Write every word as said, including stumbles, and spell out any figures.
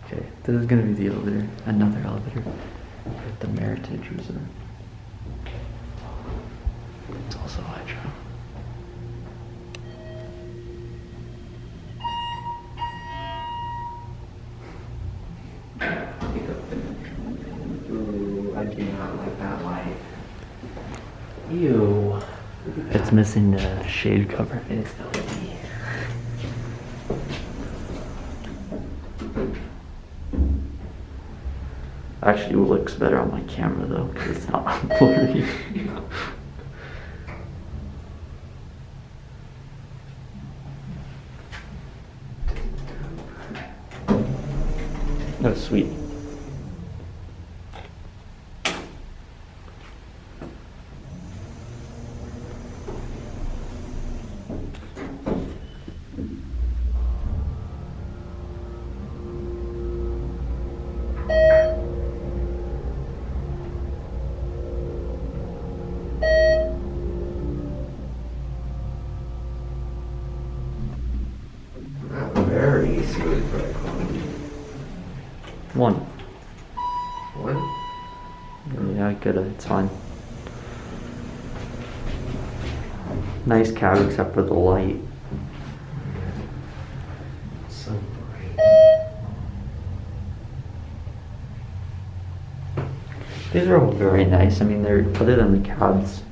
Okay, this is gonna be the elevator, another elevator at the Meritage Resort. It's also hydro. Ooh, I do not like that light. Ew. It's missing the shade cover. It's L E D. Actually, it looks better on my camera though, because it's not blurry. Oh, sweet. Very smooth bright quality. One. One? Yeah, I could. It's fine. Nice cab except for the light. So bright. These are all very nice. I mean, they're other than the cabs.